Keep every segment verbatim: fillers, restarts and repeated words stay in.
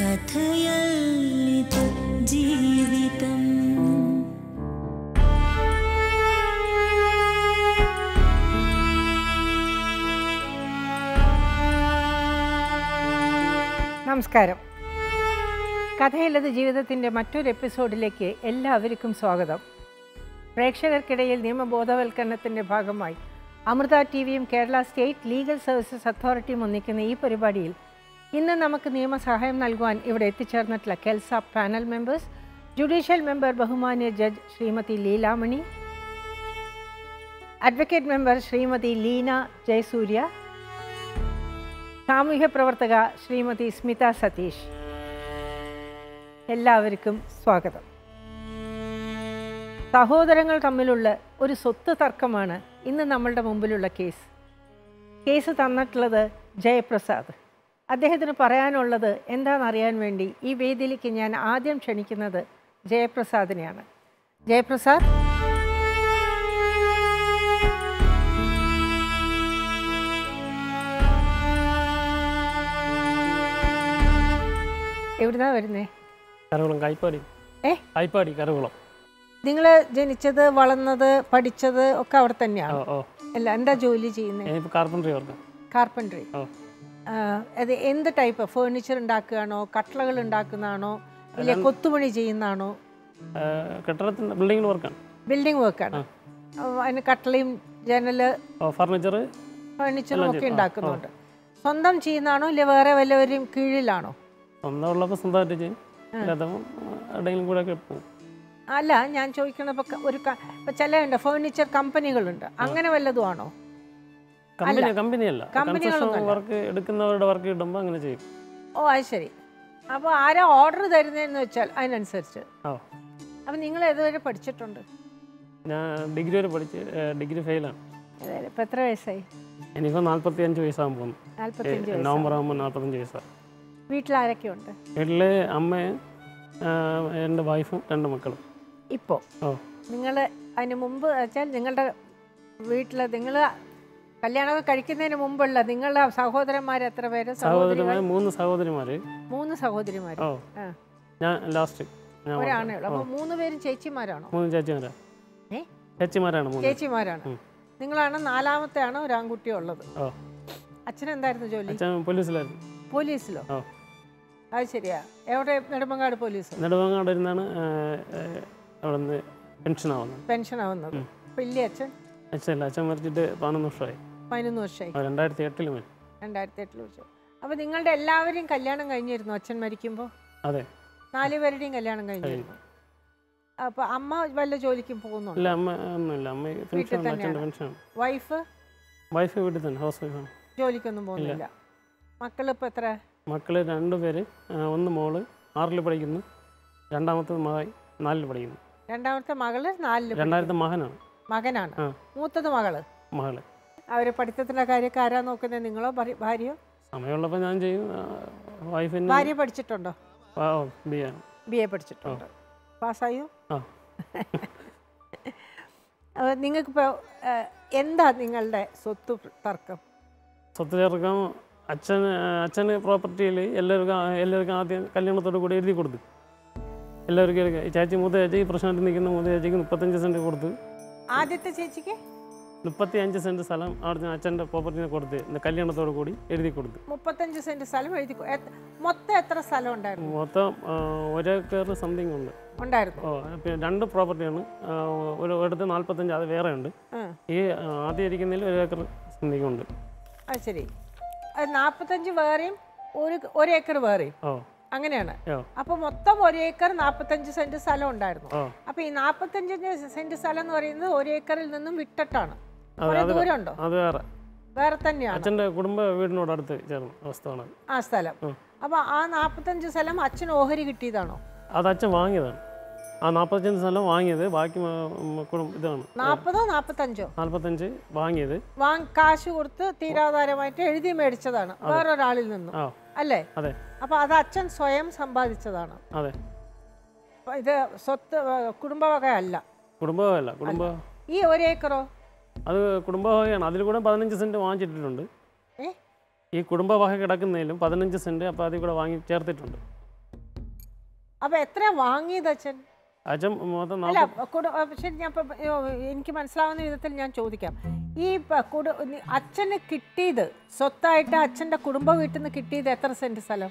Kathayallithu Jeevitham. നമസ്കാരം. കഥയില്ലത് ജീവിതത്തിൻ്റെ മറ്റൊരു എപ്പിസോഡിലേക്ക് എല്ലാവർക്കും സ്വാഗതം. പ്രേക്ഷകർക്കിടയിൽ നിയമബോധവൽക്കരണത്തിൻ്റെ ഭാഗമായി അമൃത ടി വിയും കേരള സ്റ്റേറ്റ് ലീഗൽ സർവീസസ് അതോറിറ്റിയും ഒന്നിക്കുന്ന ഈ പരിപാടിയിൽ ഇന്ന് നമുക്ക് നിയമസഹായം നൽകുവാൻ ഇവിടെ എത്തിച്ചേർന്നിട്ടുള്ള KELSA panel members, judicial member ബഹുമാന്യ judge Srimathi Leelamani, advocate member Srimathi Leena Jayasurya, സാമൂഹ്യ പ്രവർത്തക ശ്രീമതി സ്മിത സതീഷ്. എല്ലാവർക്കും സ്വാഗതം. സഹോദരങ്ങൾ തമ്മിലുള്ള ഒരു സ്വത്ത് തർക്കമാണ് ഇന്ന് നമ്മളുടെ മുമ്പിലുള്ള കേസ്. കേസ് തന്നിട്ടുള്ളത് ജയപ്രസാദ്. അദ്ദേഹത്തിന് പറയാനുള്ളത് എന്താണെന്നറിയാൻ വേണ്ടി ഈ വേദിയിലേക്ക് ഞാൻ ആദ്യം ക്ഷണിക്കുന്നത് ജയപ്രസാദിനെയാണ്. ജയപ്രസാദ്, എവിടുന്നാ വരുന്നേ? കരകുളം കൈപ്പാടി. ഏ കൈപ്പാടി കരകുളം. നിങ്ങൾ ജനിച്ചത് വളർന്നത് പഠിച്ചത് ഒക്കെ അവിടെ തന്നെയാണ് അല്ല? എന്താ ജോലി ചെയ്യുന്നത്? Carpentry work. കാർപ്പൻട്രി. അത് എന്ത് ടൈപ്പ്? ഫേർണിച്ചർ ഉണ്ടാക്കുകയാണോ, കട്ടളകൾ ഉണ്ടാക്കുന്നതാണോ, ഇല്ല കൊത്തുപണി ചെയ്യുന്നതാണോ? കെട്ടിടത്തിന്റെ ബിൽഡിംഗ് വർക്കാണ്. ബിൽഡിംഗ് വർക്കാണ്. അതിന് കട്ടളയും ജനല് ഫർണിച്ചർ ഫേർണിച്ചറും ഒക്കെ ഉണ്ടാക്കുന്നുണ്ട്. സ്വന്തം ചെയ്യുന്നതാണോ ഇല്ല വേറെ വല്ലവരും കീഴിലാണോ? സ്വന്തം ഉള്ളപ്പോൾ സ്വന്തമായിട്ട് ചെയ്യും, എവിടെയെങ്കിലും കൂടെ ഒക്കെ പോകും. അല്ല, ഞാൻ ചോദിക്കണ ഇപ്പം ഒരു ഇപ്പം ചില ഉണ്ട് ഫേർണിച്ചർ കമ്പനികളുണ്ട്, അങ്ങനെ വല്ലതും ആണോ? കമ്പനി കമ്പനിയല്ല, വർക്ക് എടുക്കുന്നവരുടെ വർക്ക് കിട്ടുമ്പോൾ അങ്ങനെ ചെയ്യും. ഓ, അത് ശരി. അപ്പോൾ ആരാ ഓർഡർ തരുന്നതെന്ന് വെച്ചാൽ അതിനനുസരിച്ച്. അപ്പം നിങ്ങൾ ഏതുവരെ പഠിച്ചിട്ടുണ്ട്? ഞാൻ ഡിഗ്രി വരെ പഠിച്ച് ഡിഗ്രി ഫെയിലാണ്. ഇപ്പം എത്ര വയസ്സായി? എനിക്കിപ്പോൾ നാൽപ്പത്തി അഞ്ച് വയസ്സാകാൻ പോകുന്നു. നാൽപ്പത്തഞ്ച് നവംബർ ആകുമ്പോൾ നാൽപ്പത്തഞ്ച് വയസ്സാണ്. വീട്ടിലാരൊക്കെ ഉണ്ട്? വീട്ടിൽ അമ്മയും എൻ്റെ വൈഫും രണ്ട് മക്കളും. ഇപ്പോൾ ഓ നിങ്ങൾ അതിന് മുമ്പ് വെച്ചാൽ നിങ്ങളുടെ വീട്ടിൽ നിങ്ങൾ കല്യാണമൊക്കെ കഴിക്കുന്നതിന് മുമ്പുള്ള നിങ്ങളുടെ സഹോദരന്മാർ എത്ര പേര്? സഹോദരന്മാർ മൂന്ന് സഹോദരിമാർ. മൂന്ന് സഹോദരിമാർ. ഓ, ഞാൻ ലാസ്റ്റ് ഒരാണേ ഉള്ളൂ. അപ്പോൾ മൂന്ന് പേരും ചേച്ചിമാരാണോ? മൂന്ന് ചേച്ചിമാരാ. ഏ ചേച്ചിമാരാണ്. ചേച്ചിമാരാണ്. നിങ്ങളാണ് നാലാമത്തെ ആണോ ഒരു ആൺകുട്ടി ഉള്ളത്? ഓ. അച്ഛൻ എന്തായിരുന്നു ജോലി? അച്ഛൻ പോലീസിലായിരുന്നു. പോലീസിലോ? ഓ, അത് ശരിയാ. എവിടെ? നെടുമങ്ങാട് പോലീസ്. നെടുമങ്ങാട് ഇരുന്നാണ് അവിടെ നിന്ന് പെൻഷൻ ആവുന്നത്. പെൻഷൻ ആവുന്നത്. വലിയ അച്ഛൻ? അച്ഛല്ല, അച്ഛൻ മരിച്ചിട്ട് പതിനൊന്ന് വർഷമായി. പതിനൊന്ന് വർഷമായി. രണ്ടായിരത്തി എട്ടിൽ മരി രണ്ടായിരത്തി എട്ടിൽ വെച്ചു. അപ്പോൾ നിങ്ങളുടെ എല്ലാവരെയും കല്യാണം കഴിഞ്ഞിരുന്നു അച്ഛൻ മരിക്കുമ്പോൾ? അതെ, നാല് പേരുടെയും കല്യാണം കഴിഞ്ഞിരുന്നു. അപ്പോൾ അമ്മ വല്ല ജോലിക്കും പോകുന്നുണ്ടോ? ഇല്ല, അമ്മ ഒന്നുമില്ല. അമ്മ വീട്ടിൽ തന്നെയാണ്. വൈഫ്? വൈഫ് വീട്ടിൽ തന്നെ, ഹൗസ് വൈഫാണ്. ജോലിക്കൊന്നും പോകുന്നില്ല. മക്കളിപ്പോൾ എത്ര? മക്കൾ രണ്ടുപേര്. ഒന്ന് മോള് ആറിൽ പഠിക്കുന്നു, രണ്ടാമത്തെ മകൻ നാലിൽ പഠിക്കുന്നു. രണ്ടാമത്തെ മകള് നാലിൽ. രണ്ടാമത്തെ മകനാണ്. മകനാണ്. മൂത്തത് മകള്. മകള്. അവര് പഠിത്തത്തിന്റെ കാര്യമൊക്കെ ആരാ നോക്കുന്നത്? നിങ്ങളോ ഭാര്യയോ? സമയമുള്ളപ്പോൾ ഞാൻ ചെയ്യും. വൈഫിന്. ഭാര്യ പഠിച്ചിട്ടുണ്ടോ? ബി എ ബി എ പഠിച്ചിട്ടുണ്ട്. പാസ്സായോ? ആ. നിങ്ങൾക്കിപ്പോൾ എന്താ നിങ്ങളുടെ സ്വത്ത് തർക്കം? സ്വത്ത് തർക്കം അച്ഛന് അച്ഛന് പ്രോപ്പർട്ടിയിൽ എല്ലാവർക്കും എല്ലാവർക്കും ആദ്യം കല്യാണത്തോട് കൂടി എഴുതി കൊടുത്തു. എല്ലാവർക്കും ചേച്ചി മൂത്ത ചേച്ചി പ്രശ്നമായിട്ട് നിൽക്കുന്ന മൂത്ത ചേച്ചിക്ക് മുപ്പത്തഞ്ച് സെൻറ്റ് കൊടുത്തു. ആദ്യത്തെ ചേച്ചിക്ക് മുപ്പത്തി അഞ്ച് സെൻറ്റ് സ്ഥലം അവിടെ അച്ഛൻ്റെ പ്രോപ്പർട്ടിനെ കൊടുത്ത് കല്യാണത്തോട് കൂടി എഴുതി കൊടുത്തു. മുപ്പത്തഞ്ച് സെൻറ്റ് സ്ഥലം എഴുതി. മൊത്തം എത്ര സ്ഥലം ഉണ്ടായിരുന്നു? മൊത്തം ഒരേക്കർ സംതിങ് ഉണ്ട് ഉണ്ടായിരുന്നു. ഓ, പിന്നെ രണ്ട് പ്രോപ്പർട്ടിയാണ്. ഒരു ഇടത്ത് നാൽപ്പത്തഞ്ച്, അത് വേറെ ഉണ്ട്. ഈ ആദ്യം ഇരിക്കുന്നതിൽ ഒരു ഏക്കർ സംതിങ് ഉണ്ട്. അത് ശരി. നാൽപ്പത്തഞ്ച് വേറെയും ഒരു ഒരു ഏക്കർ വേറെയും. ഓ, അങ്ങനെയാണ്. അപ്പൊ മൊത്തം ഒരു ഏക്കർ നാൽപ്പത്തഞ്ച് സെന്റ് സ്ഥലം ഉണ്ടായിരുന്നു. അപ്പൊ ഈ നാൽപ്പത്തഞ്ച് സെന്റ് സ്ഥലം എന്ന് പറയുന്നത് ഒരു ഏക്കറിൽ നിന്നും വിട്ടിട്ടാണ്. ദൂരം ഉണ്ടോ? അത് വേറെ വേറെ തന്നെയാണ്. അച്ഛൻ്റെ കുടുംബ വീടിനോട് അടുത്ത് ചേർന്ന അവസ്ഥയാണ് ആ സ്ഥലം. അപ്പൊ ആ നാൽപ്പത്തഞ്ച് സ്ഥലം അച്ഛൻ ഓഹരി കിട്ടിയതാണോ? അത് അച്ഛൻ വാങ്ങിയതാണ്. ആ നാൽപ്പത്തഞ്ച് സ്ഥലം വാങ്ങിയത് ബാക്കി ഇതാണ്. നാൽപ്പതോ നാൽപ്പത്തഞ്ചോ? നാൽപ്പത്തഞ്ച് വാങ്ങിയത് കാശ് കൊടുത്ത് തീരാധാരമായിട്ട് എഴുതി മേടിച്ചതാണ് വേറൊരാളിൽ നിന്നും, അല്ലേ? അതെ. അപ്പൊ അത് അച്ഛൻ സ്വയം സമ്പാദിച്ചതാണ്. അതെ. ഇത് സ്വത്ത് കുടുംബവകയല്ല. കുടുംബവകയല്ല. കുടുംബ ഈ ഒരു ഏക്കറോ? അത് കുടുംബവകയാണ്. അതിൽ കൂടെ പതിനഞ്ച് സെന്റ് വാങ്ങിച്ചിട്ടുണ്ട്. ഈ കുടുംബവക കിടക്കുന്നതിലും പതിനഞ്ച് സെന്റ് അപ്പോൾ അതിൽ കൂടെ വാങ്ങി ചേർത്തിട്ടുണ്ട്. അപ്പോൾ എത്ര വാങ്ങിയത് അച്ഛൻ? അച്ഛൻ മൊത്തം അല്ല ശരി, ഞാൻ ഇപ്പം എനിക്ക് മനസ്സിലാവുന്ന വിധത്തിൽ ഞാൻ ചോദിക്കാം. ഈ കുടു അച്ഛന് കിട്ടിയത് സ്വത്തായിട്ട് അച്ഛൻ്റെ കുടുംബ വീട്ടിൽ നിന്ന് കിട്ടിയത് എത്ര സെൻറ്റ് സ്ഥലം?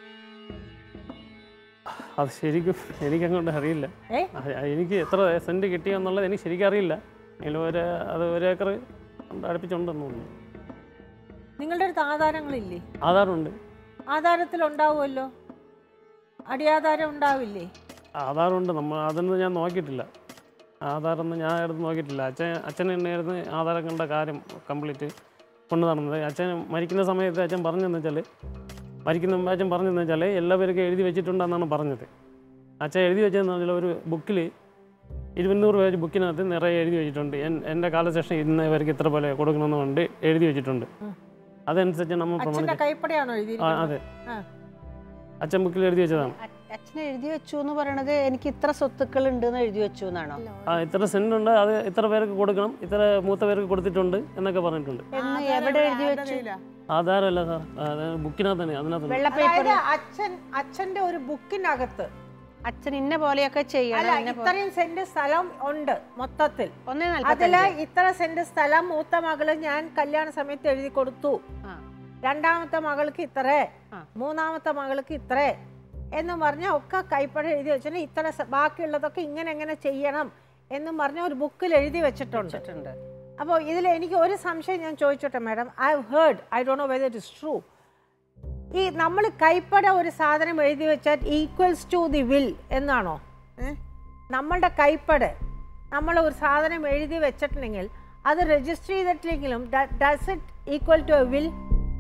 അത് ശരിക്കും എനിക്കങ്ങോട്ട് അറിയില്ല. എനിക്ക് എത്ര സെൻറ്റ് കിട്ടിയെന്നുള്ളത് എനിക്ക് ശരിക്കും അറിയില്ല. എങ്കിലും ഒരു അത് ഒരേക്കർ അടുപ്പിച്ചുണ്ടെന്ന് തോന്നുന്നു. നിങ്ങളുടെ അടുത്ത് ആധാരങ്ങളില്ലേ? ആധാരമുണ്ട്. ആധാരത്തിൽ ഉണ്ടാവുമല്ലോ, അടിയാധാരം ഉണ്ടാവില്ലേ? ആധാരമുണ്ട്. നമ്മൾ അതൊന്നും ഞാൻ നോക്കിയിട്ടില്ല. ആധാരമൊന്നും ഞാൻ എടുത്ത് നോക്കിയിട്ടില്ല. അച്ഛൻ അച്ഛൻ തന്നെയായിരുന്നു ആധാരം കണ്ട കാര്യം കംപ്ലീറ്റ് കൊണ്ടു നടന്നത്. അച്ഛൻ മരിക്കുന്ന സമയത്ത് അച്ഛൻ പറഞ്ഞതെന്ന് വെച്ചാൽ മരിക്കുന്ന മുമ്പ് അച്ഛൻ പറഞ്ഞതെന്ന് വെച്ചാൽ എല്ലാവർക്കും എഴുതി വെച്ചിട്ടുണ്ടെന്നാണ് പറഞ്ഞത്. അച്ഛൻ എഴുതി വെച്ചതെന്ന് പറഞ്ഞാൽ ഒരു ബുക്കിൽ ഇരുന്നൂറ് പേജ് ബുക്കിനകത്ത് നിറയെ എഴുതി വെച്ചിട്ടുണ്ട്. എൻ്റെ കാലശേഷം ഇന്ന് ഇവർക്ക് ഇത്ര പോലെ കൊടുക്കണമെന്ന് കൊണ്ട് എഴുതി വെച്ചിട്ടുണ്ട്. അതനുസരിച്ച് നമ്മൾ പ്രമാണിച്ചു. അതെ, അച്ഛൻ ബുക്കിൽ എഴുതി വെച്ചതാണ്. അച്ഛൻ എഴുതി വെച്ചു എന്ന് പറയണത് എനിക്ക് ഇത്ര സ്വത്തുക്കൾ ഉണ്ടെന്ന് എഴുതി വെച്ചു എന്നാണോ? ആ, ഇത്ര സെന്റ് ഉണ്ട്, അത് ഇത്ര പേർക്ക് കൊടുക്കണം, ഇത്ര മൂത്ത പേർക്ക് കൊടുത്തിട്ടുണ്ട് എന്നൊക്കെ പറഞ്ഞിട്ടുണ്ട്. എവിടെ എഴുതി വെച്ചു? ആധാരമല്ല സാർ, ബുക്കിനകത്ത് തന്നെ. അതിനകത്ത് അച്ഛൻ അച്ഛന്റെ ഒരു ബുക്കിനകത്ത് അച്ഛൻ ഇന്ന പോലെയൊക്കെ ചെയ്യണം, ഇത്രയും സെന്റ് സ്ഥലം ഉണ്ട് മൊത്തത്തിൽ, അതില് ഇത്ര സെന്റ് സ്ഥലം മൂത്ത മകള് ഞാൻ കല്യാണ സമയത്ത് എഴുതി കൊടുത്തു, രണ്ടാമത്തെ മകൾക്ക് ഇത്ര, മൂന്നാമത്തെ മകൾക്ക് ഇത്ര എന്നും പറഞ്ഞാൽ ഒക്കെ കൈപ്പട എഴുതി വെച്ചിട്ട് ഇത്ര ബാക്കിയുള്ളതൊക്കെ ഇങ്ങനെ എങ്ങനെ ചെയ്യണം എന്നും പറഞ്ഞ ഒരു ബുക്കിൽ എഴുതി വെച്ചിട്ടുണ്ട്. അപ്പോൾ ഇതിൽ എനിക്ക് ഒരു സംശയം ഞാൻ ചോദിച്ചോട്ടെ madam. I have heard, I don't know whether it is true, ഈ നമ്മൾ കൈപ്പട ഒരു സാധനം എഴുതി വെച്ചാൽ ഈക്വൽസ് ടു ദി വിൽ എന്നാണോ? നമ്മളുടെ കൈപ്പട നമ്മൾ ഒരു സാധനം എഴുതി വെച്ചിട്ടുണ്ടെങ്കിൽ അത് രജിസ്റ്റർ ചെയ്തിട്ടില്ലെങ്കിലും does it equal to a will?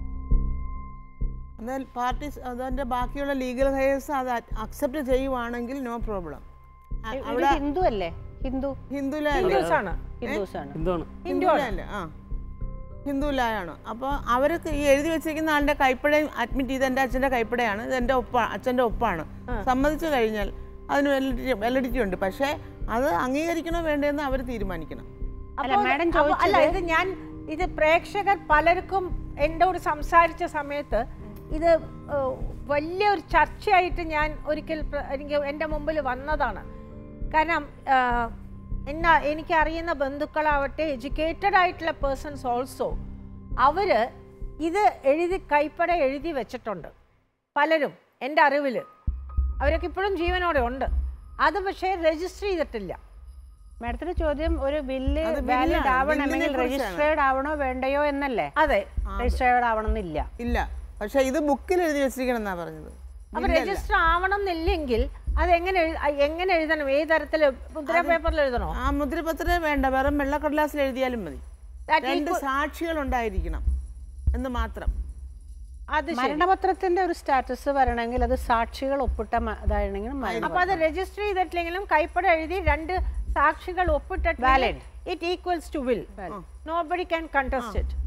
Parties അതിൻ്റെ ബാക്കിയുള്ള ലീഗൽ ഹെയർസ് അത് അക്സെപ്റ്റ് ചെയ്യുവാണെങ്കിൽ നോ പ്രോബ്ലം. ഹിന്ദു അല്ലേ? ഹിന്ദു ഹിന്ദുസാണ് ഹിന്ദുലല്ല ആ ഹിന്ദുലായാണ്. അപ്പോൾ അവർക്ക് ഈ എഴുതി വെച്ചിരിക്കുന്ന ആളുടെ കൈപ്പടയും അഡ്മിറ്റ് ചെയ്ത് എൻ്റെ അച്ഛൻ്റെ കൈപ്പടയാണ്, ഇത് എൻ്റെ ഒപ്പാണ്, അച്ഛൻ്റെ ഒപ്പാണ്, സമ്മതിച്ചു കഴിഞ്ഞാൽ അതിന് വാലിഡിറ്റി വാലിഡിറ്റി ഉണ്ട്. പക്ഷേ അത് അംഗീകരിക്കണോ വേണ്ടതെന്ന് അവർ തീരുമാനിക്കണം. അല്ല, ഇത് ഞാൻ ഇത് പ്രേക്ഷകർ പലർക്കും എന്നോട് സംസാരിച്ച സമയത്ത് ഇത് വലിയൊരു ചർച്ചയായിട്ട് ഞാൻ ഒരിക്കൽ എനിക്ക് എൻ്റെ മുമ്പിൽ വന്നതാണ്. കാരണം എന്നാ എനിക്കറിയുന്ന ബന്ധുക്കളാവട്ടെ, എഡ്യൂക്കേറ്റഡ് ആയിട്ടുള്ള പേഴ്സൺസ് ഓൾസോ, അവർ ഇത് എഴുതി കൈപ്പട എഴുതി വെച്ചിട്ടുണ്ട് പലരും എൻ്റെ അറിവിൽ. അവരൊക്കെ ഇപ്പോഴും ജീവനോടെ ഉണ്ട്, അത് പക്ഷേ രജിസ്റ്റർ ചെയ്തിട്ടില്ല. മാഡത്തിന്റെ ചോദ്യം ഒരു ബില്ല് വാലിഡ് ആവണമെങ്കിൽ രജിസ്റ്റേർഡ് ആവണോ വേണ്ടയോ എന്നല്ലേ? അതെ, രജിസ്റ്റേർഡ് ആവണമെന്നില്ല. ഇല്ല, പക്ഷെ ഇത് ബുക്കിൽ എഴുതി വെച്ചിരിക്കണം എന്നാ പറഞ്ഞത്. അപ്പൊ രജിസ്റ്റർ ആവണം എന്നില്ലെങ്കിൽ അത് എങ്ങനെ എങ്ങനെ എഴുതണം? ഏത് തരത്തിൽ? മുദ്ര പേപ്പറിൽ എഴുതണോ? ആ മുദ്രപത്രം വേണ്ട, വെറും വെള്ളക്കടലാസിൽ എഴുതിയാലും മതി. രണ്ട് സാക്ഷികൾ ഉണ്ടായിരിക്കണം എന്ന് മാത്രം. മരണപത്രത്തിന്റെ ഒരു സ്റ്റാറ്റസ് വരണമെങ്കിൽ അത് സാക്ഷികൾ ഒപ്പിട്ട ഇതാണെങ്കിൽ അപ്പൊ അത് രജിസ്റ്റർ ചെയ്തിട്ടില്ലെങ്കിലും കൈപ്പട എഴുതി രണ്ട് സാക്ഷികൾ ഒപ്പിട്ടിട്ട് valid, it equals to will, nobody can contest it.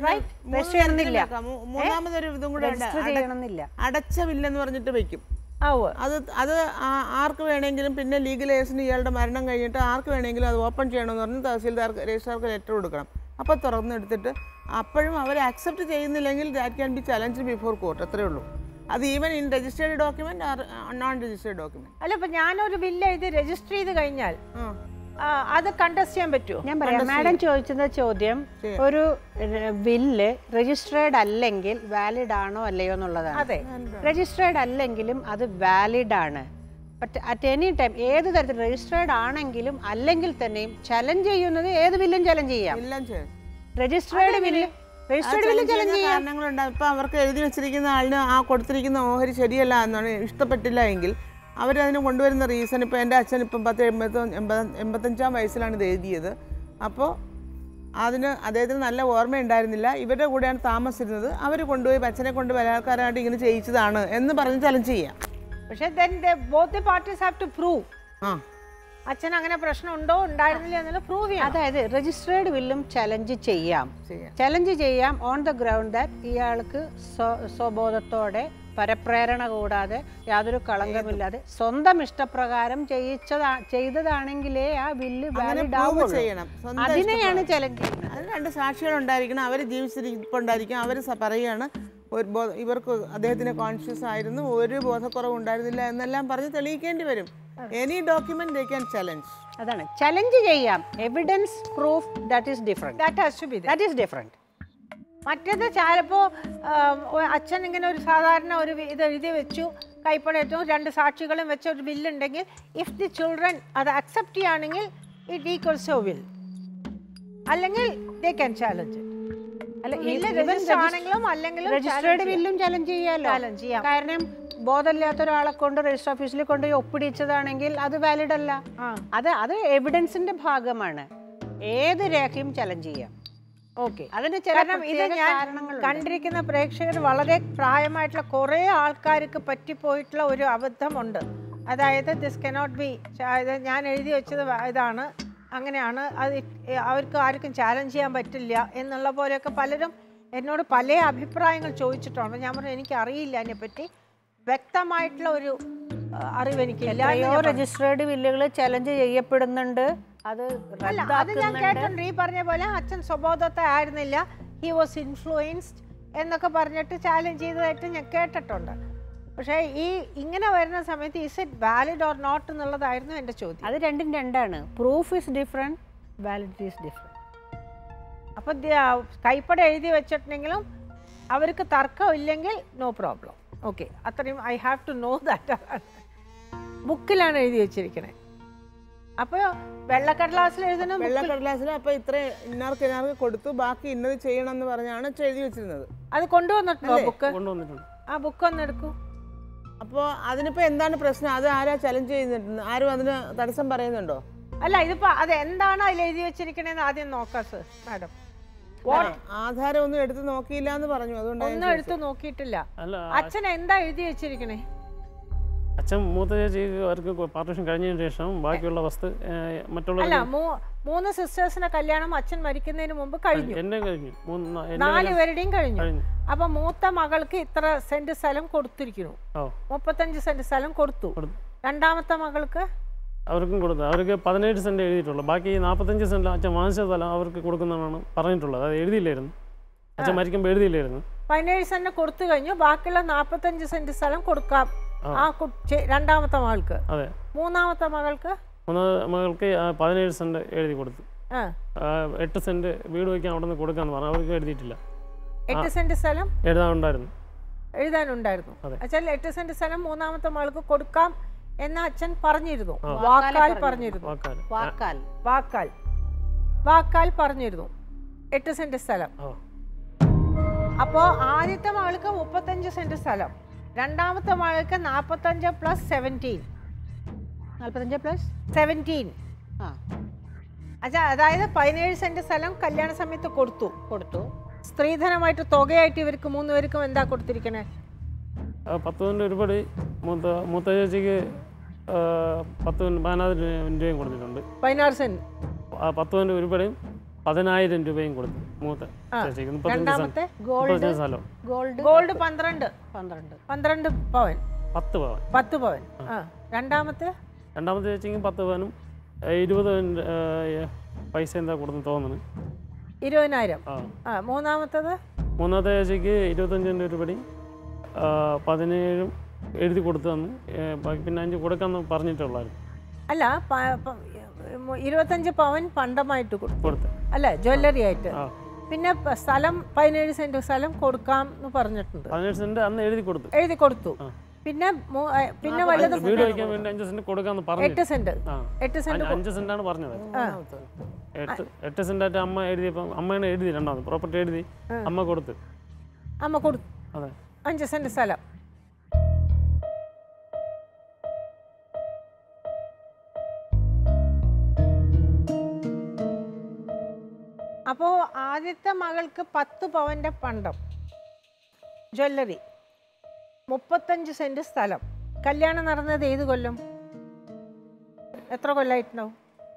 മൂന്നാമതൊരു ഇതും കൂടെ അടച്ച വില്ലെന്ന് പറഞ്ഞിട്ട് വെക്കും. അത് അത് ആർക്ക് വേണമെങ്കിലും പിന്നെ ലീഗൽ ഏസിന് ഇയാളുടെ മരണം കഴിഞ്ഞിട്ട് ആർക്ക് വേണമെങ്കിലും അത് ഓപ്പൺ ചെയ്യണമെന്ന് പറഞ്ഞ് തഹസീൽദാർക്ക് രജിസ്ട്രാർക്ക് ലെറ്റർ കൊടുക്കണം. അപ്പോൾ തുറന്നെടുത്തിട്ട് അപ്പോഴും അവർ അക്സെപ്റ്റ് ചെയ്യുന്നില്ലെങ്കിൽ that can be challenge before court. അത്രേ ഉള്ളൂ. അത് even in registered document or non registered document. അല്ല, ഇപ്പൊ ഞാനൊരു ബില്ല് എഴുതി രജിസ്റ്റർ ചെയ്ത് കഴിഞ്ഞാൽ അത് കണ്ടസ്റ്റ് ചെയ്യാൻ പറ്റുമോ? ഞാൻ പറയാം. മാഡം ചോദിച്ചത് ചോദ്യം ഒരു ബില്ല് രജിസ്റ്റേർഡ് അല്ലെങ്കിൽ വാലിഡ് ആണോ അല്ലയോ എന്നുള്ളതാണ്. അതെ, രജിസ്റ്റേർഡ് അല്ലെങ്കിലും അത് വാലിഡ് ആണ്. ബട്ട് അറ്റ് എനി ടൈം ഏത് തരത്തിൽ രജിസ്റ്റേർഡ് ആണെങ്കിലും അല്ലെങ്കിൽ തന്നെയും ചലഞ്ച് ചെയ്യുന്നത് ഏത് ബില്ലും ചലഞ്ച് ചെയ്യാം. Registered will registered will challenge ചെയ്യാം. കാരണങ്ങളുണ്ടാവും. ഇപ്പം അവർക്ക് എഴുതി വെച്ചിരിക്കുന്ന ആളിന് ആ കൊടുത്തിരിക്കുന്ന ഓഹരി ശരിയല്ല എന്നാണ് ഇഷ്ടപ്പെട്ടില്ല എങ്കിൽ അവരതിന് കൊണ്ടുവരുന്ന റീസൺ, ഇപ്പോൾ എൻ്റെ അച്ഛൻ ഇപ്പം പത്ത് എൺപത്തി എൺപത് എൺപത്തഞ്ചാം വയസ്സിലാണ് ഇത് എഴുതിയത്. അപ്പോൾ അതിന് അദ്ദേഹത്തിന് നല്ല ഓർമ്മയുണ്ടായിരുന്നില്ല, ഇവരുടെ കൂടെയാണ് താമസിച്ചിരുന്നത്, അവർ കൊണ്ടുപോയി അച്ഛനെ കൊണ്ട് ബലാത്കാരമായിട്ട് ഇങ്ങനെ ചെയ്യിച്ചതാണ് എന്ന് പറഞ്ഞ് ചലഞ്ച് ചെയ്യാം. പക്ഷേ both the parties have to prove അച്ഛൻ അങ്ങനെ പ്രശ്നം ഉണ്ടോ ഉണ്ടായിരുന്നില്ല എന്നുള്ള പ്രൂവ് ചെയ്യാം. അതായത് രജിസ്റ്റേർഡ് ബില്ലും ചലഞ്ച് ചെയ്യാം ചലഞ്ച് ചെയ്യാം ഓൺ ദ ഗ്രൗണ്ട് ദാറ്റ് ഇയാൾക്ക് സ്വബോധത്തോടെ പരപ്രേരണ കൂടാതെ യാതൊരു കളങ്കമില്ലാതെ സ്വന്തം ഇഷ്ടപ്രകാരം ചെയ്യിച്ചതാ ചെയ്തതാണെങ്കിലേ ആ ബില്ല് വാലിഡ് ആവുള്ളൂ. അതിനെയാണ് ചലഞ്ച് ചെയ്യുന്നത്. അതിന് രണ്ട് സാക്ഷികൾ ഉണ്ടായിരിക്കണം, അവർ ജീവിച്ചിരിപ്പുണ്ടായിരിക്കും, അവർ പറയുകയാണ് ഒരു ബോ ഇവർക്ക് അദ്ദേഹത്തിന് കോൺഷ്യസ് ആയിരുന്നു, ഒരു ബോധക്കുറവ് ഉണ്ടായിരുന്നില്ല എന്നെല്ലാം പറഞ്ഞ് തെളിയിക്കേണ്ടി വരും. Any document they can challenge. അതാണ് ചലഞ്ച് ചെയ്യാം. Evidence proof that is different. That has to be that is different. മറ്റേത് ചിലപ്പോൾ അച്ഛൻ ഇങ്ങനെ ഒരു സാധാരണ ഒരു ഇത് എഴുതി വെച്ചു, കൈപ്പടയിട്ടും രണ്ട് സാക്ഷികളും വെച്ച ഒരു ബില്ലുണ്ടെങ്കിൽ ഇഫ് ദി ചിൽഡ്രൻ അത് അക്സെപ്റ്റ് ചെയ്യുകയാണെങ്കിൽ ഇറ്റ് ഈക്വൽസ് എ വിൽ, അല്ലെങ്കിൽ ദേ ക്യാൻ ചാലഞ്ച്. ആണെങ്കിലും അല്ലെങ്കിലും രജിസ്റ്റേർഡ് ബില്ലും ചലഞ്ച് ചെയ്യാലോ. ചാലഞ്ച് ചെയ്യാം. കാരണം ബോധമില്ലാത്ത ഒരാളെ കൊണ്ട് രജിസ്റ്റർ ഓഫീസിൽ കൊണ്ട് ഒപ്പിടിച്ചതാണെങ്കിൽ അത് വാലിഡ് അല്ല. അത് അത് എവിഡൻസിന്റെ ഭാഗമാണ്. ഏത് രേഖയും ചലഞ്ച് ചെയ്യാം. ഓക്കെ. അതിന് കാരണം ഇത് ഞാൻ കണ്ടിരിക്കുന്ന പ്രേക്ഷകർ വളരെ പ്രായമായിട്ടുള്ള കുറേ ആൾക്കാർക്ക് പറ്റിപ്പോയിട്ടുള്ള ഒരു അബദ്ധമുണ്ട്. അതായത് ദിസ് കനോട്ട് ബി, ഞാൻ എഴുതി വെച്ചത് ഇതാണ്, അങ്ങനെയാണ്, അത് അവർക്ക് ആർക്കും ചാലഞ്ച് ചെയ്യാൻ പറ്റില്ല എന്നുള്ള പോലെയൊക്കെ പലരും എന്നോട് പല അഭിപ്രായങ്ങൾ ചോദിച്ചിട്ടുണ്ട്. ഞാൻ പറഞ്ഞു എനിക്കറിയില്ല, അതിനെപ്പറ്റി വ്യക്തമായിട്ടുള്ള ഒരു അറിവ് എനിക്കില്ല. രജിസ്ട്രേർഡ് ബില്ലുകൾ ചലഞ്ച് ചെയ്യപ്പെടുന്നുണ്ട്. അത് അല്ല, അത് ഞാൻ കേട്ടിട്ടുണ്ട്. ഈ പറഞ്ഞ പോലെ അച്ഛൻ സ്വബോധത്തെ ആയിരുന്നില്ല, ഹി വാസ് ഇൻഫ്ലുവൻസ്ഡ് എന്നൊക്കെ പറഞ്ഞിട്ട് ചാലഞ്ച് ചെയ്തതായിട്ട് ഞാൻ കേട്ടിട്ടുണ്ട്. പക്ഷേ ഈ ഇങ്ങനെ വരുന്ന സമയത്ത് is it valid or not എന്നുള്ളതായിരുന്നു എൻ്റെ ചോദ്യം. അത് രണ്ടും രണ്ടാണ്. Proof is different, validity is different. അപ്പം കൈപ്പട എഴുതി വെച്ചിട്ടുണ്ടെങ്കിലും അവർക്ക് തർക്കമില്ലെങ്കിൽ നോ പ്രോബ്ലം. ഓക്കെ, അത്രയും I have to know that. ബുക്കിലാണ് എഴുതി വെച്ചിരിക്കണേ. അപ്പോൾ വെള്ളക്കടലാസിൽ എഴുതണം. വെള്ളക്കടലാസിൽ അപ്പോൾ ഇത്ര ഇന്നാർക്ക് ഇന്നാർക്ക് കൊടുത്തു, ബാക്കി ഇന്നത് ചെയ്യണം എന്ന് പറഞ്ഞാണ് എഴുതി വെച്ചിരുന്നത്. അത് കൊണ്ടുവന്നിട്ടുണ്ടോ ബുക്ക്? കൊണ്ടുവന്നിട്ടുണ്ട്. ആ ബുക്ക് ഒന്ന് എടുക്കൂ. അപ്പോൾ അതിനിപ്പോൾ എന്താണ് പ്രശ്നം? അത് ആരാ ചലഞ്ച് ചെയ്യുന്നുണ്ട്? ആരും അതിന് തടസ്സം പറയുന്നുണ്ടോ? അല്ല, ഇതിപ്പോൾ അത് എന്താണ് അതിൽ എഴുതി വെച്ചിരിക്കണേന്ന് ആദ്യം നോക്കാം സർ. മാഡം ആധാരം ഒന്നും എടുത്ത് നോക്കിയില്ല എന്ന് പറഞ്ഞു, അതുകൊണ്ട് ഒന്നും എടുത്ത് നോക്കിയിട്ടില്ല. അച്ഛൻ എന്താ എഴുതി വെച്ചിരിക്കണേ? അച്ഛൻ മൂത്ത ചേച്ചിക്ക് അവർക്ക് പാർട്ടിഷൻ കഴിഞ്ഞതിന് ശേഷം ബാക്കിയുള്ള വസ്തു മറ്റുള്ള അല്ല, മൂന്ന് സിസ്റ്റേഴ്സിന്റെ കല്യാണം അച്ഛൻ മരിക്കുന്നതിന് മുമ്പ് കഴിഞ്ഞു. എന്നെ കഴിഞ്ഞു, നാല് പേരുടെയും കഴിഞ്ഞു. അപ്പൊ മൂത്ത മകൾക്ക് ഇത്ര സെന്റ് സ്ഥലം കൊടുത്തിരിക്കുന്നു, മുപ്പത്തഞ്ച് സെന്റ് സ്ഥലം കൊടുത്തു. രണ്ടാമത്തെ മകൾക്ക് അവർക്കും കൊടുത്തു. അവർക്ക് പതിനേഴ് സെന്റ് എഴുതിയിട്ടുള്ളൂ. ബാക്കി നാൽപ്പത്തഞ്ച് സെന്റ് അച്ഛൻ വാങ്ങിച്ച സ്ഥലം അവർക്ക് കൊടുക്കുന്നതാണ് പറഞ്ഞിട്ടുള്ളത്. അത് എഴുതിയില്ലായിരുന്നു, അച്ഛൻ മരിക്കുമ്പോൾ എഴുതിയില്ലായിരുന്നു. പതിനേഴ് സെന്റ് കൊടുത്തു കഴിഞ്ഞു, ബാക്കിയുള്ള നാൽപ്പത്തഞ്ച് സെന്റ് സ്ഥലം കൊടുക്കാം ആ രണ്ടാമത്തെ മകൾക്ക്. അതെ. മൂന്നാമത്തെ മകൾക്ക് മൂന്നാമത്തെ മകൾക്ക് പതിനേഴ് സെന്റ് എഴുതി കൊടുത്തു. എട്ട് സെന്റ് വീട് വയ്ക്കാൻ അവിടെ നിന്ന് കൊടുക്കാന്ന് പറഞ്ഞു. അവർക്ക് എഴുതിയിട്ടില്ല. എട്ട് സെന്റ് സ്ഥലം എഴുതാനുണ്ടായിരുന്നു എഴുതാനുണ്ടായിരുന്നു അച്ഛൻ എട്ട് സെന്റ് സ്ഥലം മൂന്നാമത്തെ മകൾക്ക് കൊടുക്കാം എന്ന് അച്ഛൻ പറഞ്ഞിരുന്നു. വാക്കാൽ പറഞ്ഞിരുന്നു. വാക്കാൽ വാക്കാൽ വാക്കാൽ പറഞ്ഞിരുന്നു എട്ട് സെന്റ് സ്ഥലം. അപ്പോൾ ആദ്യത്തെ മകൾക്ക് മുപ്പത്തഞ്ച് സെന്റ് സ്ഥലം, രണ്ടാമത്തെ മകൾക്ക് നാൽപ്പത്തഞ്ച് പ്ലസ് സെവൻറ്റീൻ നാൽപ്പത്തഞ്ച് പ്ലസ് സെവൻറ്റീൻ ആ അച്ഛാ, അതായത് പതിനേഴ് സെന്റ് സ്ഥലം കല്യാണ സമയത്ത് കൊടുത്തു കൊടുത്തു സ്ത്രീധനമായിട്ട് തുകയായിട്ട് ഇവർക്ക് മൂന്ന് പേർക്കും എന്താ കൊടുത്തിരിക്കണേ? പത്ത് പവൻ്റെ ഒരുപടി മൂത്ത മൂത്ത ചേച്ചിക്ക് പത്ത് പതിനായിരം രൂപയും കൊടുത്തിട്ടുണ്ട്. പതിനാറ് സെന്റ് പത്ത് പവൻ്റെ ഒരുപടിയും പതിനായിരം രൂപയും കൊടുത്തു മൂത്ത ചേച്ചിക്ക്. രണ്ടാമത്തെ മുപ്പത്തഞ്ച് സ്ഥലം ഗോൾഡ് ഗോൾഡ് പന്ത്രണ്ട് പന്ത്രണ്ട് പന്ത്രണ്ട് പവൻ പത്ത് പവൻ പത്ത് പവൻ ആ രണ്ടാമത്തെ രണ്ടാമത്തെ ചേച്ചിക്കും പത്ത് പവനും ഇരുപത് പൈസ എന്താ കൊടുത്തു തോന്നുന്നു, ഇരുപതിനായിരം. ആ മൂന്നാമത്തത് മൂന്നാമത്തെ ചേച്ചിക്ക് ഇരുപത്തഞ്ചിൻ്റെ ഒരുപടി പതിനേഴും എഴുതി കൊടുത്തു തന്നു. ബാക്കി പിന്നെ അഞ്ച് കൊടുക്കാന്ന് പറഞ്ഞിട്ടുള്ളായിരുന്നു. അല്ല, ഇരുപത്തഞ്ച് പവൻ പണ്ടമായിട്ട് കൊടുത്തു അല്ല, ജ്വല്ലറി ആയിട്ട്. പിന്നെ സ്ഥലം പതിനേഴ് സെന്റ് സ്ഥലം കൊടുക്കാം എന്ന് പറഞ്ഞിട്ടുണ്ട്. പതിനേഴ് സെന്റ് അന്ന് എഴുതി കൊടുത്തു എഴുതി കൊടുത്തു. പിന്നെ പിന്നെ വല്ലതും വീട് വയ്ക്കാൻ വേണ്ടി അഞ്ച് സെന്റ് കൊടുക്കാന്ന് പറഞ്ഞു. എട്ട് സെന്റ് എട്ട് സെന്റ് അഞ്ച് സെന്റാണ് പറഞ്ഞത്. എട്ട് എട്ട് സെന്റായിട്ട് അമ്മ എഴുതിയപ്പോൾ അമ്മയാണ് എഴുതി രണ്ടാമത് പ്രോപ്പർട്ടി എഴുതി അമ്മ കൊടുത്തു. അമ്മ കൊടുത്തു. അതെ, അഞ്ച് സെന്റ് സ്ഥലം. അപ്പോൾ ആദ്യത്തെ മകൾക്ക് പത്ത് പവൻ്റെ പണ്ടം, ജ്വല്ലറി, മുപ്പത്തഞ്ച് സെന്റ് സ്ഥലം. കല്യാണം നടന്നത് ഏത് കൊല്ലം? എത്ര കൊല്ലമായിട്ടുണ്ടാവും?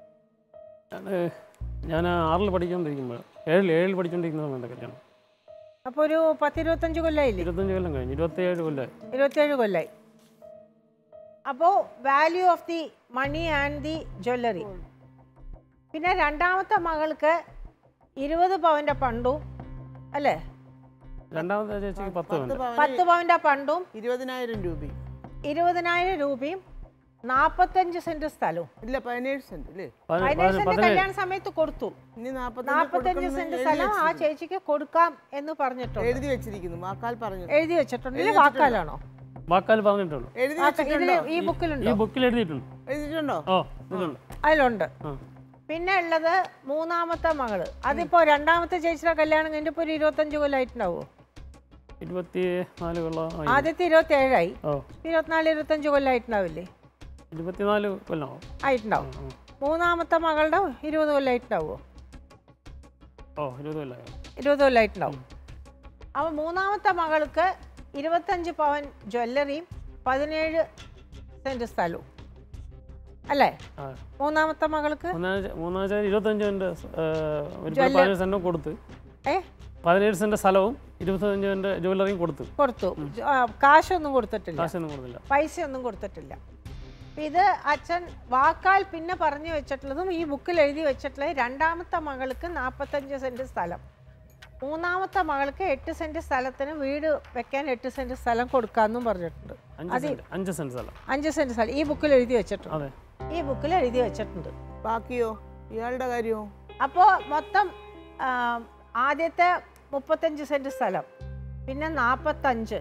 ഞാൻ ആറിൽ പഠിച്ചുകൊണ്ടിരിക്കുമ്പോൾ ഏഴിൽ ഏഴിൽ പഠിച്ചുകൊണ്ടിരിക്കുന്ന സമയത്ത് കല്യാണം. അപ്പോൾ ഒരു പത്തിരുപത്തഞ്ച് കൊല്ലമായില്ലേ? ഇരുപത്തഞ്ച് കൊല്ലം കഴിഞ്ഞു, ഇരുപത്തിയേഴ് കൊല്ലമായി. ഇരുപത്തിയേഴ് കൊല്ലമായി. അപ്പോൾ value of the money and the jewellery. പിന്നെ രണ്ടാമത്തെ മകൾക്ക് ഇരുപത് പവൻ്റെ പണ്ടും അല്ലേ, രണ്ടാമത്തെ ചേച്ചിക്ക് പത്ത് പവൻ പത്ത് പവൻ്റെ പണ്ടും ഇരുപതിനായിരം രൂപയും ഇരുപതിനായിരം രൂപയും നാപ്പത്തഞ്ച് സെന്റ് സ്ഥലവും. ഇല്ല പതിനേഴ് സെന്റ് അല്ലേ? പതിനേഴ് സെന്റ് കല്യാണ സമയത്ത് കൊടുത്തു. ഇനി നാപ്പത്തഞ്ച് സെന്റ് സ്ഥലം ആ ചേച്ചിക്ക് കൊടുക്കാം എന്ന് പറഞ്ഞിട്ടുണ്ട്. എഴുതി വെച്ചിരിക്കുന്നു. വാക്കാൽ പറഞ്ഞു. എഴുതി വെച്ചിട്ടുണ്ട്. വാക്കാലാണോ? വാക്കാൽ പറഞ്ഞിട്ടുള്ളൂ. ഈ ബുക്കിലുണ്ട്. ഈ ബുക്കിൽ എഴുതിയിട്ടുണ്ട്. എഴുതിയിട്ടുണ്ടോ? ഓ ഇതിലുണ്ട്. അതിലുണ്ട്. പിന്നെ ഉള്ളത് മൂന്നാമത്തെ മകള്. അതിപ്പോ രണ്ടാമത്തെ ചേച്ചിയുടെ കല്യാണം കഴിഞ്ഞിട്ട് ഒരു ഇരുപത്തഞ്ച് കൊല്ലമായിട്ടുണ്ടാവോ? ഇരുപത്തി നാല് കൊല്ലം. ആദ്യത്തെ ഇരുപത്തി ഏഴായി. ഇരുപത്തിനാല് ഇരുപത്തഞ്ച് കൊല്ലമായിട്ടുണ്ടാവില്ലേ? ഇരുപത്തിനാല് കൊല്ലം ആയിട്ടുണ്ടാവും. മൂന്നാമത്തെ മകളുടെ ഇരുപത് കൊല്ലമായിട്ടുണ്ടാവോ? ഓ ഇരുപത് കൊല്ലമായി. ഇരുപത് കൊല്ലമായിട്ടുണ്ടാവും. അപ്പൊ മൂന്നാമത്തെ മകൾക്ക് ഇരുപത്തഞ്ച് പവൻ ജ്വല്ലറിയും പതിനേഴ് സെന്റ് സ്ഥലവും അല്ലേ? മൂന്നാമത്തെ മകൾക്ക് മൂന്നാമത്തെ ഇരുപത്തഞ്ച് പതിനേഴ് സെന്റും കൊടുത്ത് ഏ പതിനേഴ് സെന്റ് സ്ഥലവും ഇരുപത്തഞ്ച് സെന്റ് ജ്വല്ലറിയും കൊടുത്തു കൊടുത്തു കാശൊന്നും കൊടുത്തിട്ടില്ല. കാശൊന്നും കൊടുത്തില്ല. പൈസ ഒന്നും കൊടുത്തിട്ടില്ല. ഇത് അച്ഛൻ വാക്കാൽ പിന്നെ പറഞ്ഞു വെച്ചിട്ടുള്ളതും ഈ ബുക്കിൽ എഴുതി വെച്ചിട്ടുള്ളത് രണ്ടാമത്തെ മകൾക്ക് നാൽപ്പത്തഞ്ച് സെന്റ് സ്ഥലം, മൂന്നാമത്തെ മകൾക്ക് എട്ട് സെന്റ് സ്ഥലത്തിന് വീട് വെക്കാൻ എട്ട് സെന്റ് സ്ഥലം കൊടുക്കാമെന്നും പറഞ്ഞിട്ടുണ്ട്. അഞ്ച് സെന്റ് സ്ഥലം അഞ്ച് സെന്റ് സ്ഥലം ഈ ബുക്കിൽ എഴുതി വെച്ചിട്ടുണ്ട്. ഈ ബുക്കിൽ എഴുതി വെച്ചിട്ടുണ്ട്. ബാക്കിയോ ഇയാളുടെ കാര്യമോ? അപ്പോൾ മൊത്തം ആദ്യത്തെ മുപ്പത്തഞ്ച് സെന്റ് സ്ഥലം, പിന്നെ നാൽപ്പത്തഞ്ച്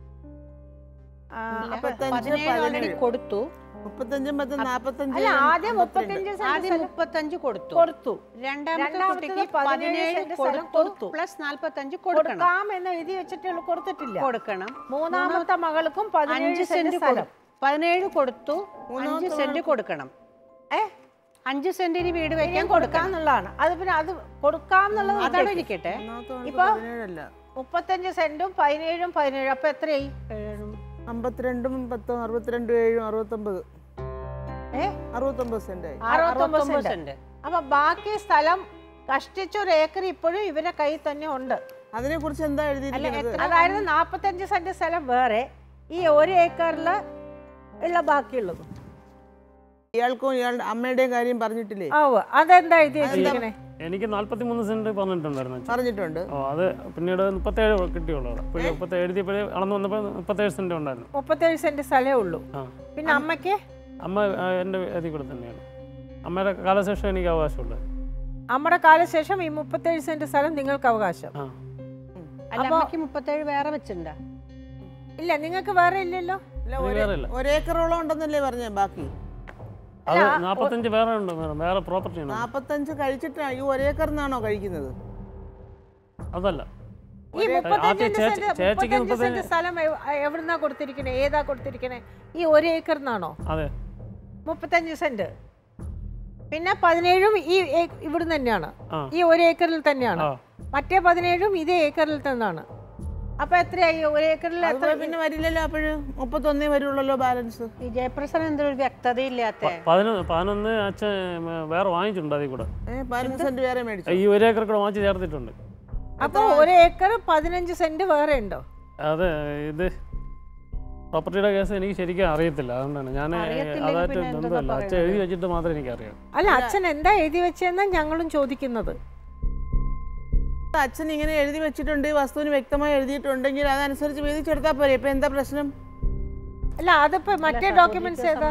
കൊടുത്തു. മുപ്പത്തഞ്ചും പത്തും നാപ്പത്തഞ്ച്. അല്ല ആദ്യം മുപ്പത്തഞ്ച് ആദ്യം മുപ്പത്തഞ്ച് കൊടുത്തു കൊടുത്തു രണ്ടാമത്തെ കുട്ടിക്ക് പതിനേഴ് കൊടുത്തു പ്ലസ് നാൽപ്പത്തഞ്ച് കൊടുക്കണം എന്ന് എഴുതി വെച്ചിട്ടുള്ളൂ. കൊടുത്തിട്ടില്ല. കൊടുക്കണം. മൂന്നാമത്തെ മകൾക്കും പതിനഞ്ച് സെന്റ് സ്ഥലം പതിനേഴ് കൊടുത്തു. അഞ്ച് സെന്റ് കൊടുക്കണം. ഏ അഞ്ച് സെന്റിന് വീട് വെക്കാൻ കൊടുക്കാന്നുള്ളതാണ്. അത് പിന്നെ അത് കൊടുക്കാന്നുള്ളത് അതാണ് ഇരിക്കട്ടെ. ഇപ്പൊ മുപ്പത്തഞ്ച് സെന്റും പതിനേഴും പതിനേഴും അപ്പൊ എത്രയായി? അമ്പത്തിരണ്ടും പത്തും അറുപത്തിരണ്ടും ഏഴും അറുപത്തൊമ്പത് ഏ അറുപത്തൊമ്പത് സെന്റ് അറുപത്തൊമ്പത് സെന്റ്. അപ്പൊ ബാക്കി സ്ഥലം കഷ്ടിച്ചൊരു ഏക്കർ ഇപ്പോഴും ഇവരുടെ കയ്യിൽ തന്നെ ഉണ്ട്. അതിനെ കുറിച്ച് എന്താ എഴുതിയിരിക്കുന്നത്? അതായത് നാപ്പത്തഞ്ച് സെന്റ് സ്ഥലം വേറെ, ഈ ഒരു ഏക്കറില് ഉള്ള ബാക്കിയുള്ളതും. ഇയാൾക്കും ഇയാളുടെ അമ്മയുടെയും കാര്യം പറഞ്ഞിട്ടില്ലേ? അതെന്താ എഴുതി വെച്ചിരിക്കണേ? എനിക്ക് നാല്പത്തി മൂന്ന് സെന്റ് പറഞ്ഞിട്ടുണ്ടായിരുന്നു. പറഞ്ഞിട്ടുണ്ട്. ഓ അത് പിന്നീട് മുപ്പത്തേഴ് കിട്ടിയുള്ളൂ. മുപ്പത്തി എഴുതിയപ്പോഴേ അളന്ന് വന്നപ്പോൾ മുപ്പത്തേഴ് സെന്റ് ഉണ്ടായിരുന്നു. മുപ്പത്തേഴ് സെന്റ് സ്ഥലമേ ഉള്ളൂ. പിന്നെ അമ്മയ്ക്ക്? അമ്മ എൻ്റെ ഇതിൽ കൂടെ തന്നെയാണ്. അമ്മയുടെ കാലശേഷം എനിക്ക് അവകാശമുള്ളത്. അമ്മയുടെ കാലശേഷം ഈ മുപ്പത്തേഴ് സെന്റ് സ്ഥലം നിങ്ങൾക്ക് അവകാശം. അമ്മയ്ക്ക് മുപ്പത്തേഴ് വേറെ വെച്ചിട്ടുണ്ടോ? ഇല്ല, നിങ്ങൾക്ക് വേറെ ഇല്ലല്ലോ. ഒരേക്കറോളം ഉണ്ടെന്നല്ലേ പറഞ്ഞേ? ബാക്കി അത് നാപ്പത്തഞ്ച് വേറെ ഉണ്ട്, വേറെ പ്രോപ്പർട്ടി. നാപ്പത്തഞ്ച് കഴിച്ചിട്ട് ഈ ഒരേക്കറിനാണോ കഴിക്കുന്നത്? അതല്ല, ഈ മുപ്പത്തഞ്ച് സെന്റ് സ്ഥലം എവിടുന്നാ കൊടുത്തിരിക്കണേ? ഏതാ കൊടുത്തിരിക്കണേ? ഈ ഒരു ഏക്കറിനാണോ? അതെ, മുപ്പത്തഞ്ച് സെന്റ്. പിന്നെ പതിനേഴും ഈ ഇവിടുന്ന് തന്നെയാണ്, ഈ ഒരു ഏക്കറിൽ തന്നെയാണ്. മറ്റേ പതിനേഴും ഇതേ ഏക്കറിൽ തന്നെയാണ്. അപ്പൊ എത്രയായി ഒരു ഏക്കറിൽ? എത്ര പിന്നെ വരില്ലല്ലോ, അപ്പോഴും മുപ്പത്തൊന്നേ വരുള്ളല്ലോ ബാലൻസ്. ഈ ജയപ്രസാദ് എന്തൊരു വ്യക്തതയില്ലാത്ത പതിനൊന്ന് അച്ഛൻ വേറെ വാങ്ങിച്ചിട്ടുണ്ട്. അതിൽ കൂടെ പതിനഞ്ച് സെന്റ് വേറെ മേടിച്ചു. ഈ ഒരു ഏക്കർ കൂടെ വാങ്ങിച്ച് ചേർത്തിട്ടുണ്ട്. അപ്പൊ ഒരു ഏക്കർ പതിനഞ്ച് സെന്റ് വേറെ ഉണ്ടോ? അതെ, ഇത് പ്രോപ്പർട്ടിയുടെ കേസ് എനിക്ക് ശരിക്കും അറിയത്തില്ല. അതുകൊണ്ടാണ് ഞാൻ അതായിട്ട് ബന്ധമല്ല. അച്ഛൻ എഴുതി വെച്ചിട്ട് മാത്രമേ എനിക്കറിയാം. അല്ല, അച്ഛൻ എന്താ എഴുതി വെച്ചെന്നാ ഞങ്ങളും ചോദിക്കുന്നത്. അച്ഛൻ ഇങ്ങനെ എഴുതി വെച്ചിട്ടുണ്ട്, വസ്തുവിന് വ്യക്തമായി എഴുതിയിട്ടുണ്ടെങ്കിൽ അതനുസരിച്ച് വീതിച്ചെടുത്താൽ പോരെ. ഇപ്പൊ എന്താ പ്രശ്നം? അല്ല, അതിപ്പോ മറ്റേ ഡോക്യുമെന്റ്സ് ഏതാ?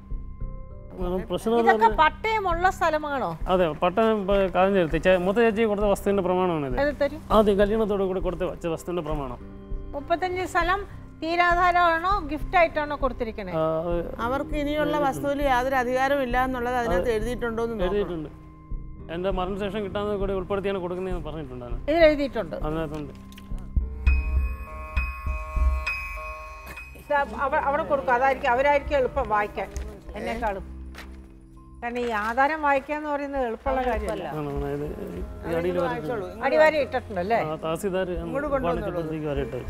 ഇതൊക്കെ പട്ടയമുള്ള സ്ഥലമാണോ? അതെ, പട്ടയം കാര്യം ചേർത്തി മൂത്ത ചേച്ചി കൊടുത്ത വസ്തുവിന്റെ പ്രമാണമാണ് ഇത്. ആദ്യം കല്യാണത്തോട് കൂടി കൊടുത്ത വെച്ച വസ്തുവിന്റെ പ്രമാണം. മുപ്പത്തഞ്ച് സ്ഥലം തീരാധാരമാണോ ഗിഫ്റ്റ് ആയിട്ടാണോ കൊടുത്തിരിക്കണേ? അവർക്ക് ഇനിയുള്ള വസ്തുവിൽ യാതൊരു അധികാരവും ഇല്ല എന്നുള്ളത് അതിനകത്ത് എഴുതിയിട്ടുണ്ടോ? എഴുതിയിട്ടുണ്ട്. എന്റെ മരണശേഷം കിട്ടാൻ കൂടി ഉൾപ്പെടുത്തിയാണ് കൊടുക്കുന്നതെന്ന് പറഞ്ഞിട്ടുണ്ടാണ്. ഇതിൽ എഴുതിയിട്ടുണ്ട്. അതിനകത്തുണ്ട്. അവിടെ കൊടുക്കും. അതായിരിക്കും, അവരായിരിക്കും എളുപ്പം വായിക്കാൻ എന്നെക്കാളും. കാരണം ഈ ആധാരം വായിക്കാന്ന് പറയുന്നത് എളുപ്പമുള്ള കാര്യമല്ല. അടിവാരി ഇട്ടിട്ടുണ്ടല്ലേ? തഹസീൽദാർ വരട്ടെ.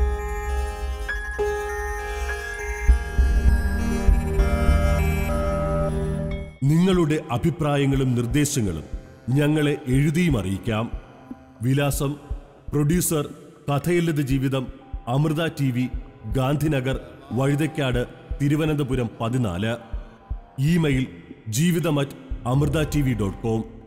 നിങ്ങളുടെ അഭിപ്രായങ്ങളും നിർദ്ദേശങ്ങളും ഞങ്ങളെ എഴുതിയും അറിയിക്കാം. വിലാസം: പ്രൊഡ്യൂസർ കഥയല്ലത് ജീവിതം, അമൃത ടി വി, ഗാന്ധിനഗർ, വഴുതയ്ക്കാട്, തിരുവനന്തപുരം പതിനാല്. ഇമെയിൽ ജീവിതം at Amrita T V dot com.